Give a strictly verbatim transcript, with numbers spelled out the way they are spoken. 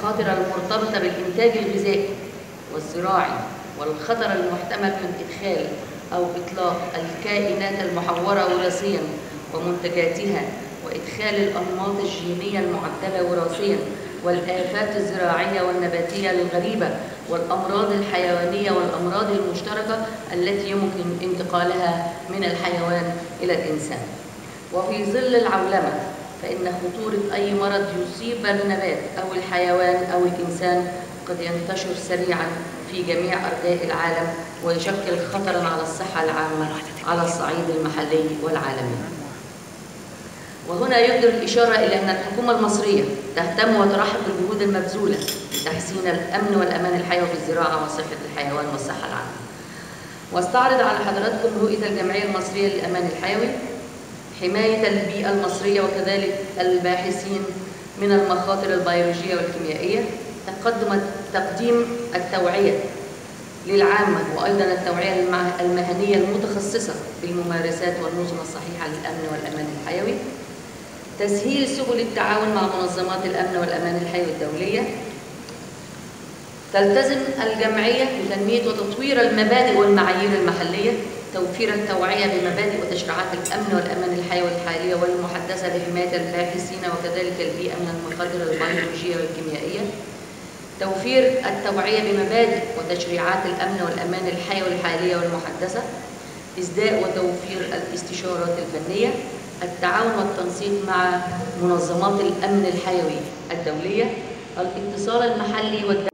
المخاطر المرتبطة بالإنتاج الغذائي والزراعي، والخطر المحتمل من إدخال أو إطلاق الكائنات المحورة وراثياً ومنتجاتها، وإدخال الأنماط الجينية المعدلة وراثياً، والآفات الزراعية والنباتية الغريبة، والأمراض الحيوانية والأمراض المشتركة التي يمكن انتقالها من الحيوان إلى الإنسان. وفي ظل العولمة فإن خطورة أي مرض يصيب النبات أو الحيوان أو الإنسان قد ينتشر سريعاً في جميع أرجاء العالم، ويشكل خطراً على الصحة العامة على الصعيد المحلي والعالمي. وهنا يقدر الإشارة إلى أن الحكومة المصرية تهتم وترحب بالجهود المبذولة لتحسين الأمن والأمان الحيوي في الزراعة وصحة الحيوان والصحة العامة. واستعرض على حضراتكم رؤية الجمعية المصرية للأمان الحيوي: حماية البيئة المصرية وكذلك الباحثين من المخاطر البيولوجية والكيميائية، تقدم تقديم التوعية للعامة وأيضا التوعية المهنية المتخصصة بالممارسات والنظم الصحيحة للأمن والأمان الحيوي، تسهيل سبل التعاون مع منظمات الأمن والأمان الحيوي الدولية. تلتزم الجمعية بتنمية وتطوير المبادئ والمعايير المحلية، توفير التوعية بمبادئ وتشريعات الأمن والأمان الحيوي الحالية والمحدثة لحماية الباحثين وكذلك البيئة من المخاطر البيولوجية والكيميائية، توفير التوعية بمبادئ وتشريعات الأمن والأمان الحيوي الحالية والمحدثة، إسداء وتوفير الاستشارات الفنية، التعاون والتنسيق مع منظمات الأمن الحيوي الدولية، الاتصال المحلي والدولي